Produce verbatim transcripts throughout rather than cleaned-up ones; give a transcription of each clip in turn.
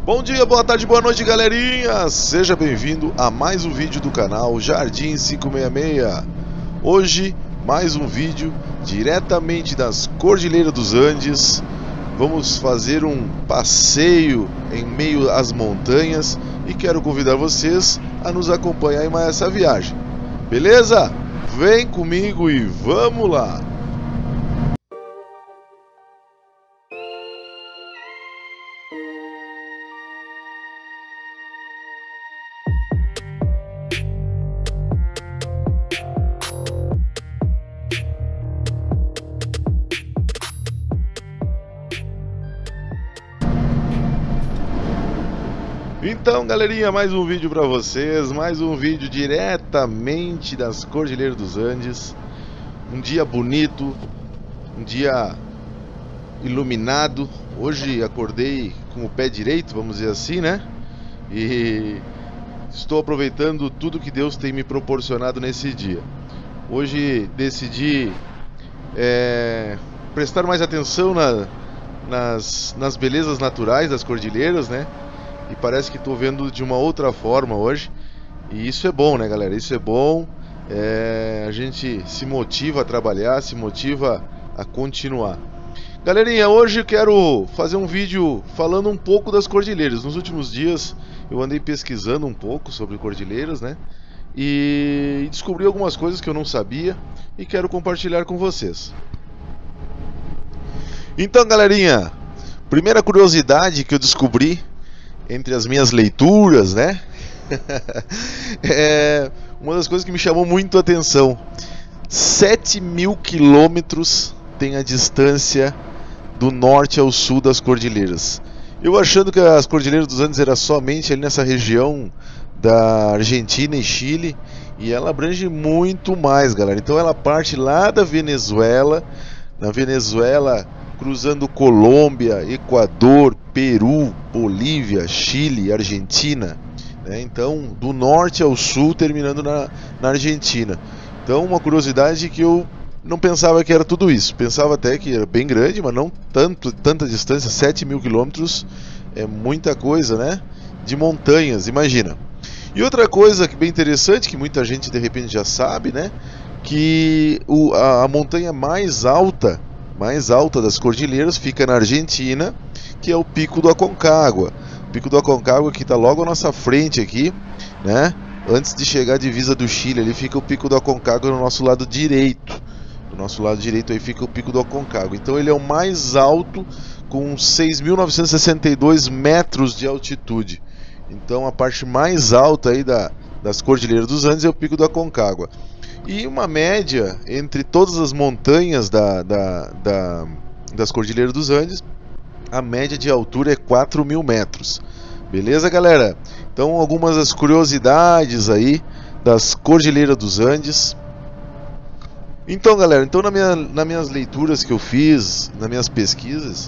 Bom dia, boa tarde, boa noite, galerinha! Seja bem-vindo a mais um vídeo do canal Jardim quinhentos e sessenta e seis. Hoje, mais um vídeo diretamente das Cordilheiras dos Andes. Vamos fazer um passeio em meio às montanhas e quero convidar vocês a nos acompanhar em mais essa viagem. Beleza? Vem comigo e vamos lá! Então, galerinha, mais um vídeo para vocês, mais um vídeo diretamente das Cordilheiras dos Andes. Um dia bonito, um dia iluminado. Hoje acordei com o pé direito, vamos dizer assim, né? E estou aproveitando tudo que Deus tem me proporcionado nesse dia. Hoje decidi é, prestar mais atenção na, nas, nas belezas naturais das cordilheiras, né? E parece que estou vendo de uma outra forma hoje. E isso é bom, né, galera? Isso é bom. É... A gente se motiva a trabalhar, se motiva a continuar. Galerinha, hoje eu quero fazer um vídeo falando um pouco das cordilheiras. Nos últimos dias eu andei pesquisando um pouco sobre cordilheiras, né? E descobri algumas coisas que eu não sabia e quero compartilhar com vocês. Então, galerinha, primeira curiosidade que eu descobri entre as minhas leituras, né? É uma das coisas que me chamou muito a atenção. sete mil quilômetros tem a distância do norte ao sul das cordilheiras. Eu achando que as Cordilheiras dos Andes era somente ali nessa região da Argentina e Chile, e ela abrange muito mais, galera. Então ela parte lá da Venezuela, na Venezuela, cruzando Colômbia, Equador, Peru, Bolívia, Chile, Argentina, né? Então, do norte ao sul, terminando na, na Argentina. Então, uma curiosidade que eu não pensava que era tudo isso. Pensava até que era bem grande, mas não tanto, tanta distância. sete mil quilômetros é muita coisa, né? De montanhas, imagina. E outra coisa que bem interessante, que muita gente de repente já sabe, né? Que o, a, a montanha mais alta mais alta das cordilheiras fica na Argentina, que é o Pico do Aconcagua. O Pico do Aconcagua que está logo à nossa frente aqui, né? Antes de chegar à divisa do Chile, ali fica o Pico do Aconcagua no nosso lado direito. Do nosso lado direito aí fica o Pico do Aconcagua. Então ele é o mais alto, com seis mil novecentos e sessenta e dois metros de altitude. Então a parte mais alta aí da, das Cordilheiras dos Andes é o Pico do Aconcagua. E uma média entre todas as montanhas da, da, da, das Cordilheiras dos Andes, a média de altura é quatro mil metros. Beleza, galera? Então, algumas das curiosidades aí das Cordilheiras dos Andes. Então, galera, então na minha, nas minhas leituras que eu fiz, nas minhas pesquisas,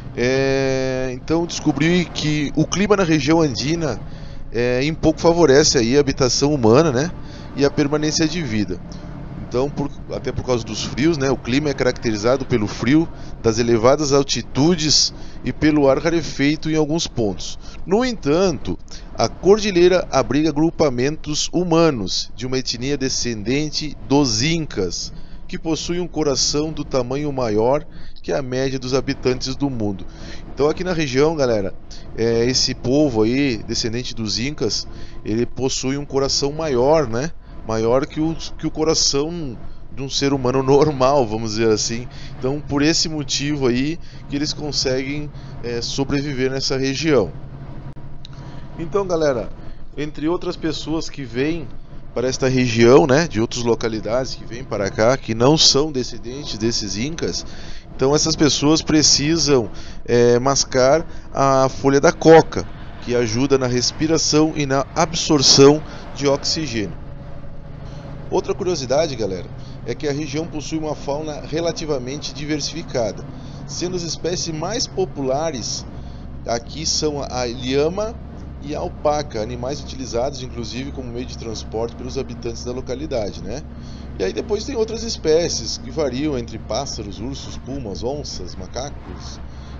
é, então descobri que o clima na região andina é, em pouco favorece aí a habitação humana, né? E a permanência de vida. Então, por, até por causa dos frios, né, o clima é caracterizado pelo frio, das elevadas altitudes e pelo ar rarefeito em alguns pontos. No entanto, a cordilheira abriga agrupamentos humanos de uma etnia descendente dos Incas, que possui um coração do tamanho maior que a média dos habitantes do mundo. Então aqui na região, galera, é, esse povo aí, descendente dos Incas, ele possui um coração maior, né? Maior que o, que o coração de um ser humano normal, vamos dizer assim. Então, por esse motivo aí que eles conseguem é, sobreviver nessa região. Então, galera, entre outras pessoas que vêm para esta região, né, de outras localidades que vêm para cá, que não são descendentes desses Incas, então essas pessoas precisam é, mascar a folha da coca, que ajuda na respiração e na absorção de oxigênio. Outra curiosidade, galera, é que a região possui uma fauna relativamente diversificada, sendo as espécies mais populares aqui são a lhama e a alpaca, animais utilizados inclusive como meio de transporte pelos habitantes da localidade, né? E aí depois tem outras espécies que variam entre pássaros, ursos, pumas, onças, macacos,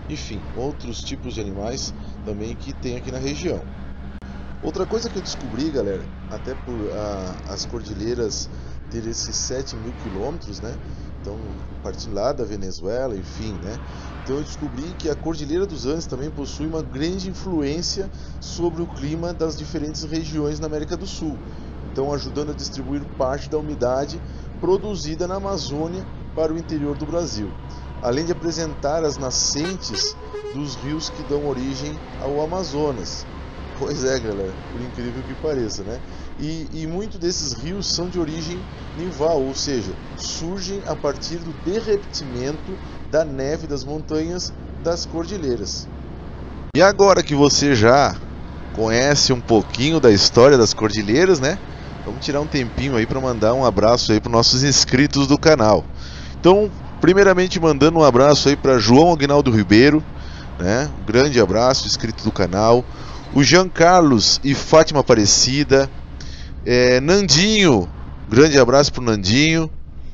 enfim, outros tipos de animais também que tem aqui na região. Outra coisa que eu descobri, galera, até por a, as cordilheiras ter esses sete mil quilômetros, né? Então, partindo lá da Venezuela, enfim, né? Então eu descobri que a Cordilheira dos Andes também possui uma grande influência sobre o clima das diferentes regiões na América do Sul. Então, ajudando a distribuir parte da umidade produzida na Amazônia para o interior do Brasil, além de apresentar as nascentes dos rios que dão origem ao Amazonas. Pois é, galera, por incrível que pareça, né? E, e muitos desses rios são de origem nival, ou seja, surgem a partir do derretimento da neve das montanhas das cordilheiras. E agora que você já conhece um pouquinho da história das cordilheiras, né? Vamos tirar um tempinho aí para mandar um abraço aí para os nossos inscritos do canal. Então, primeiramente mandando um abraço aí para João Aguinaldo Ribeiro, né? Um grande abraço, inscrito do canal. O Jean Carlos e Fátima Aparecida, é, Nandinho, grande abraço pro Nandinho,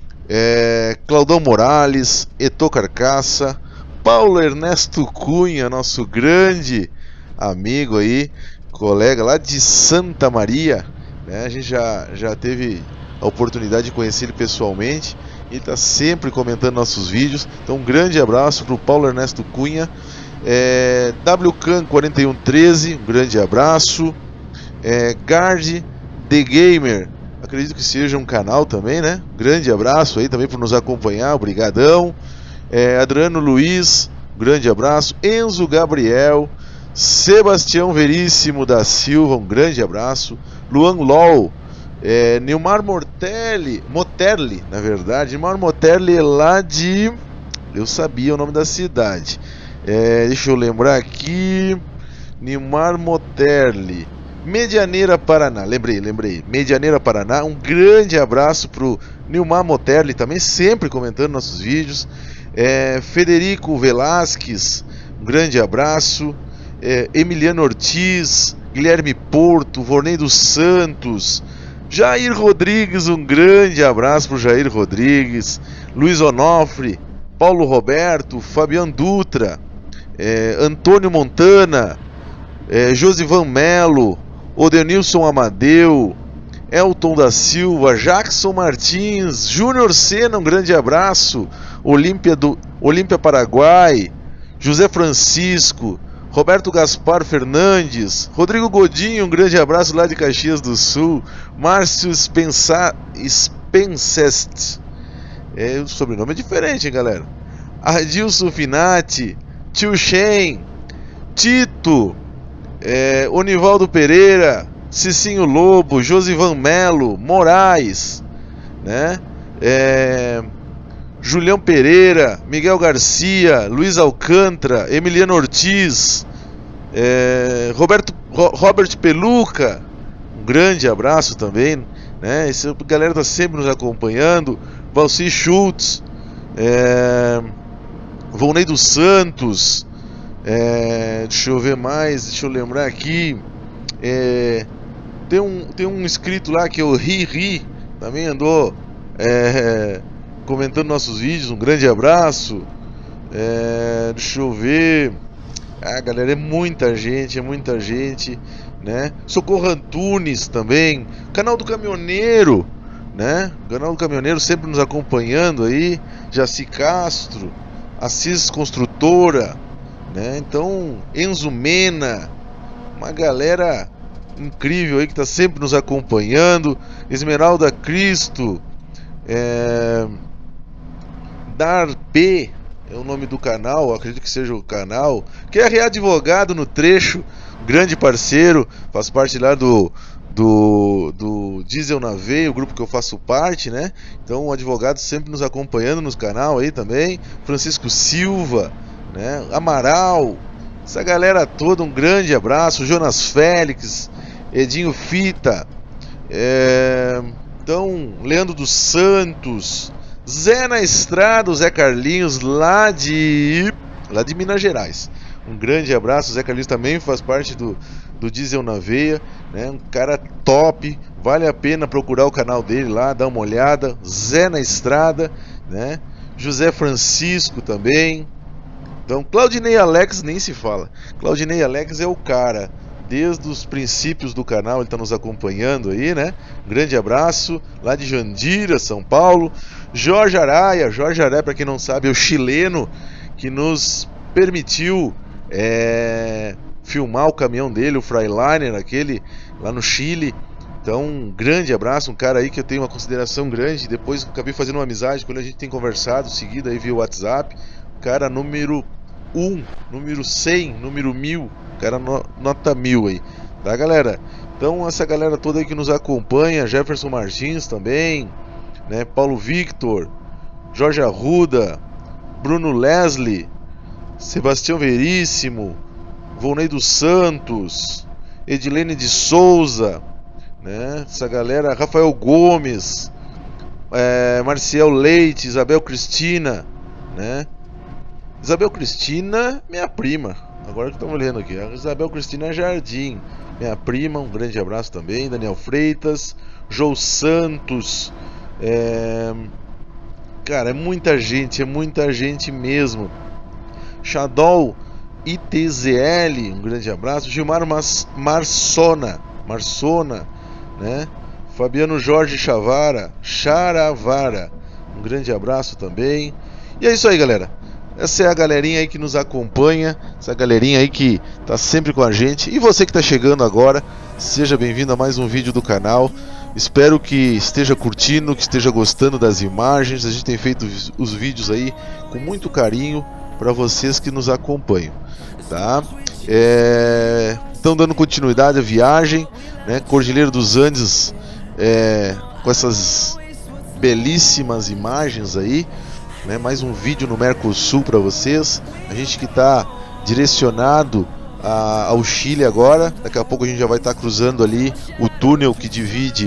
é, Claudão Morales, Etô Carcaça, Paulo Ernesto Cunha, nosso grande amigo aí, colega lá de Santa Maria, né? A gente já, já teve a oportunidade de conhecer ele pessoalmente, ele está sempre comentando nossos vídeos, então um grande abraço pro Paulo Ernesto Cunha. É, W C A N quarenta e um treze, um grande abraço. é, Guard The Gamer, acredito que seja um canal também, né? Grande abraço aí também por nos acompanhar, obrigadão. é, Adriano Luiz, grande abraço. Enzo Gabriel, Sebastião Veríssimo da Silva, um grande abraço. Luan Lol, é, Nilmar Mortelli, Moterli, na verdade, Nilmar Moterli é lá de... eu sabia o nome da cidade. É, deixa eu lembrar aqui. Nilmar Moterli, Medianeira, Paraná. Lembrei, lembrei. Medianeira, Paraná. Um grande abraço pro Nilmar Moterli, também sempre comentando nossos vídeos. É, Federico Velasquez, um grande abraço. É, Emiliano Ortiz, Guilherme Porto, Vornei dos Santos, Jair Rodrigues, um grande abraço pro Jair Rodrigues. Luiz Onofre, Paulo Roberto, Fabiano Dutra, é, Antônio Montana, é, Josivan Melo, Odenilson Amadeu, Elton da Silva, Jackson Martins, Júnior Sena, um grande abraço. Olímpia do Olímpia Paraguai, José Francisco, Roberto Gaspar Fernandes, Rodrigo Godinho, um grande abraço lá de Caxias do Sul. Márcio Spensa, Spencest, é, o sobrenome é diferente, hein, galera. Adilson Finati, Tio Shen, Tito, é, Onivaldo Pereira, Cicinho Lobo, Josivan Melo, Moraes, né? É, Julião Pereira, Miguel Garcia, Luiz Alcântara, Emiliano Ortiz, é, Roberto, Ro, Robert Peluca, um grande abraço também, né? Essa galera tá sempre nos acompanhando. Valci Schultz, é, Volnei dos Santos, é, deixa eu ver mais, deixa eu lembrar aqui, é, tem, um, tem um inscrito lá que é o Riri, também andou é, comentando nossos vídeos, um grande abraço. É, deixa eu ver, ah, galera, é muita gente, é muita gente, né? Socorro Antunes também, canal do Caminhoneiro, né? O canal do Caminhoneiro sempre nos acompanhando aí. Jaci Castro, Assis Construtora, né? Então, Enzo Mena, uma galera incrível aí que está sempre nos acompanhando. Esmeralda Cristo, é... Dar P é o nome do canal, acredito que seja o canal. Q R Advogado no Trecho, grande parceiro, faz parte lá do Do, do Diesel na Veia, o grupo que eu faço parte, né? Então, o advogado sempre nos acompanhando no canal aí também. Francisco Silva, né? Amaral, essa galera toda, um grande abraço. Jonas Félix, Edinho Fita, é... então, Leandro dos Santos, Zé na Estrada, o Zé Carlinhos, lá de, lá de Minas Gerais. Um grande abraço. O Zé Carlinhos também faz parte do, do Diesel na Veia, né? Um cara top, vale a pena procurar o canal dele lá, dar uma olhada. Zé na Estrada, né? José Francisco também, Então, Claudinei Alex nem se fala. Claudinei Alex é o cara, desde os princípios do canal, ele está nos acompanhando aí, né? Um grande abraço, lá de Jandira, São Paulo. Jorge Araia, Jorge Araia, para quem não sabe, é o chileno que nos permitiu é, filmar o caminhão dele, o Freightliner, aquele lá no Chile. Então, um grande abraço, um cara aí que eu tenho uma consideração grande. Depois acabei fazendo uma amizade, quando a gente tem conversado, seguido aí via WhatsApp. Cara número um, número cem, número mil, cara no, nota mil aí, tá, galera? Então, essa galera toda aí que nos acompanha, Jefferson Martins também, né? Paulo Victor, Jorge Arruda, Bruno Leslie, Sebastião Veríssimo, Volney dos Santos, Edilene de Souza, né? Essa galera, Rafael Gomes, é, Marcial Leite, Isabel Cristina, né? Isabel Cristina, minha prima, agora que estamos lendo aqui, a Isabel Cristina Jardim, minha prima, um grande abraço também. Daniel Freitas, João Santos, é... cara, é muita gente, é muita gente mesmo. Shadow I T Z L, um grande abraço. Gilmar Mas... Marsona, Marsona, né? Fabiano Jorge Chavara, Charavara, um grande abraço também. E é isso aí, galera. Essa é a galerinha aí que nos acompanha, essa galerinha aí que tá sempre com a gente. E você que tá chegando agora, seja bem-vindo a mais um vídeo do canal. Espero que esteja curtindo, que esteja gostando das imagens. A gente tem feito os vídeos aí com muito carinho para vocês que nos acompanham, tá? É... Estão dando continuidade à viagem, né? Cordilheira dos Andes, é... com essas belíssimas imagens aí. Né, mais um vídeo no Mercosul para vocês. A gente que está direcionado a, ao Chile agora. Daqui a pouco a gente já vai estar tá cruzando ali o túnel que divide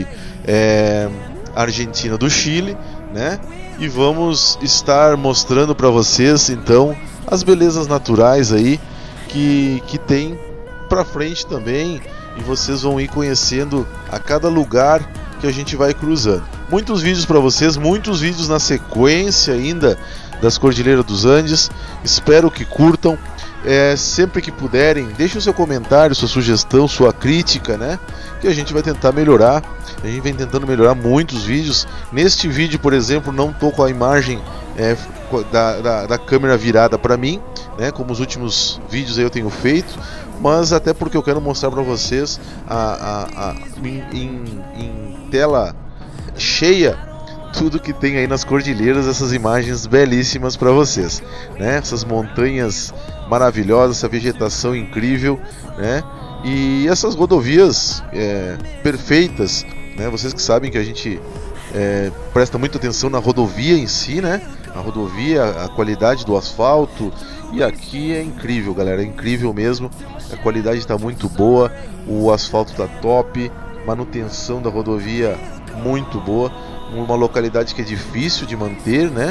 é, a Argentina do Chile, né? E vamos estar mostrando para vocês então as belezas naturais aí que, que tem para frente também. E vocês vão ir conhecendo a cada lugar que a gente vai cruzando. Muitos vídeos para vocês, muitos vídeos na sequência ainda das Cordilheiras dos Andes. Espero que curtam. É, sempre que puderem, deixem o seu comentário, sua sugestão, sua crítica, né? Que a gente vai tentar melhorar. A gente vem tentando melhorar muitos vídeos. Neste vídeo, por exemplo, não estou com a imagem é, da, da, da câmera virada para mim, né? Como os últimos vídeos aí eu tenho feito. Mas até porque eu quero mostrar para vocês a, a, a, em, em, em tela cheia tudo que tem aí nas cordilheiras, essas imagens belíssimas para vocês, né? Essas montanhas maravilhosas, essa vegetação incrível, né? E essas rodovias é, perfeitas, né? Vocês que sabem que a gente é, presta muita atenção na rodovia em si, né? A rodovia, a qualidade do asfalto. E aqui é incrível, galera, é incrível mesmo. A qualidade está muito boa, o asfalto está top, manutenção da rodovia muito boa. Uma localidade que é difícil de manter, né?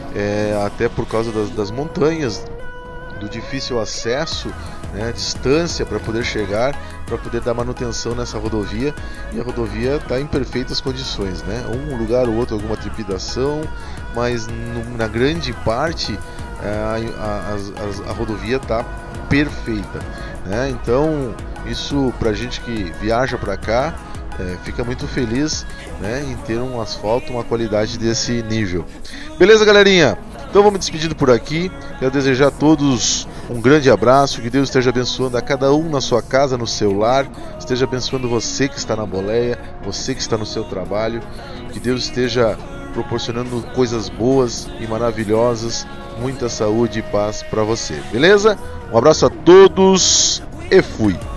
É, até por causa das, das montanhas, do difícil acesso, né? A distância para poder chegar, para poder dar manutenção nessa rodovia. E a rodovia está em perfeitas condições, né? Um lugar ou outro alguma trepidação, mas no, na grande parte a, a, a, a rodovia está perfeita, né? Então isso pra gente que viaja para cá é, fica muito feliz, né, em ter um asfalto, uma qualidade desse nível. Beleza, galerinha? Então vamos despedindo por aqui. Quero desejar a todos um grande abraço, que Deus esteja abençoando a cada um na sua casa, no seu lar, esteja abençoando você que está na boleia, você que está no seu trabalho, que Deus esteja proporcionando coisas boas e maravilhosas, muita saúde e paz para você, beleza? Um abraço a todos e fui!